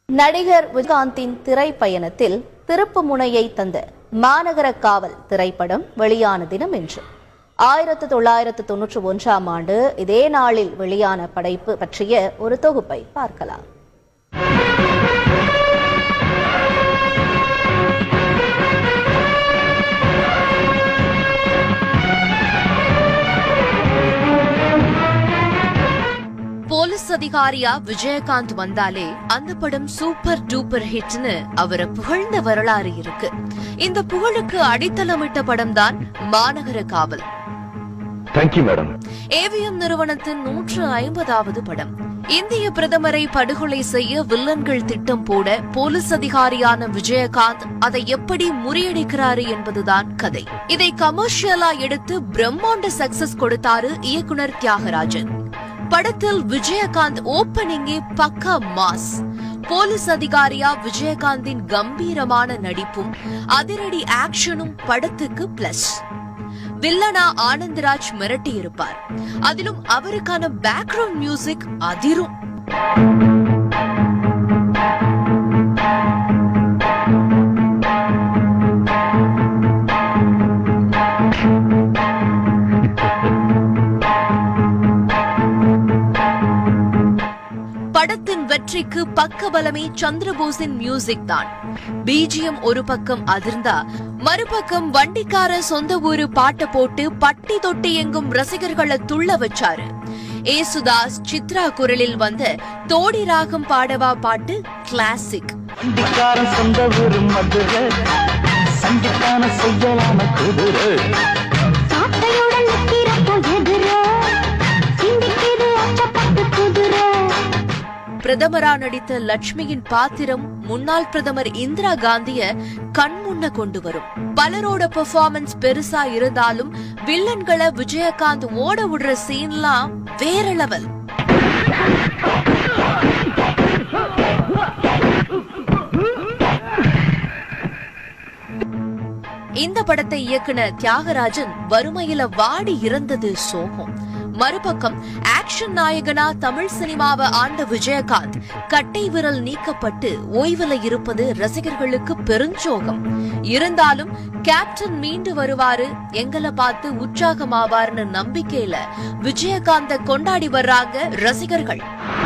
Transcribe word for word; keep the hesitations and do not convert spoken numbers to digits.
நடிகர் விஜயகாந்தின் திரைப்பயணத்தில் திருப்பு முனையை தந்த மாநகர காவல் திரைப்படம் வெளியான தினம் இன்று. ஆயிரத்து தொள்ளாயிரத்து தொன்னூற்றி ஒன்றாம் ஆண்டு இதே நாளில் வெளியான படைப்பு பற்றிய ஒரு தொகுப்பை பார்க்கலாம். போலீஸ் அதிகாரியா விஜயகாந்த் வந்தாலே அந்த படம் சூப்பர் டூப்பர் ஹிட்னு அவரை புகழ்ந்த வரலாறு இருக்கு. இந்த புகழுக்கு அடித்தளமிட்ட படம் தான் மாநகர காவல். ஏவிஎம் நிறுவனத்தின் நூற்று ஐம்பதாவது படம். இந்திய பிரதமரை படுகொலை செய்ய வில்லன்கள் திட்டம் போட போலீஸ் அதிகாரியான விஜயகாந்த் அதை எப்படி முறியடிக்கிறாரு என்பதுதான் கதை. இதை கமர்ஷியலா எடுத்து பிரம்மாண்ட சக்சஸ் கொடுத்தாரு இயக்குனர் தியாகராஜன். படத்தில் விஜயகாந்த் ஓப்பனிங்கே பக்கா மாஸ். போலீஸ் அதிகாரியா விஜயகாந்தின் கம்பீரமான நடிப்பும் அதிரடி ஆக்ஷனும் படத்துக்கு பிளஸ். வில்லனா ஆனந்தராஜ் மிரட்டி இருப்பார். அதிலும் அவருக்கான பேக்ரவுண்ட் மியூசிக் அதிரும். படத்தின் வெற்றிக்கு பக்கபலமே சந்திரபோஸின் மியூசிக் தான். பிஜிஎம் ஒரு பக்கம் அதிர்ந்தா மறுபக்கம் வண்டிக்கார சொந்த ஊரு பாட்ட போட்டு பட்டி தொட்டி எங்கும் ரசிகர்களை துள்ள வச்சாரு. ஏசுதாஸ் சித்ரா குரலில் வந்த தோடி ராகம் பாடவா பாட்டு கிளாசிக். பிரதமரா நடித்த லட்சுமியின் பாத்திரம் முன்னாள் பிரதமர் இந்திரா காந்திய கண்முன்ன கொண்டு வரும். பலரோட பெர்ஃபார்மன்ஸ் பெருசா இருந்தாலும் வில்லன்களை விஜயகாந்த் ஓட விடுற சீன்லாம் வேற லெவல். இந்த படத்தை இயக்குன தியாகராஜன் வறுமையில வாடி இறந்தது சோகம். மறுபக்கம் ஆக்ஷன் நாயகனா தமிழ் சினிமாவை ஆண்ட விஜயகாந்த் கட்டை விரல் நீக்கப்பட்டு ஓய்வுல இருப்பது ரசிகர்களுக்கு பெருஞ்சோகம். இருந்தாலும் கேப்டன் மீண்டு வருவாரு, எங்களை பார்த்து உற்சாகமாவார்னு நம்பிக்கையில விஜயகாந்த கொண்டாடி வர்றாங்க ரசிகர்கள்.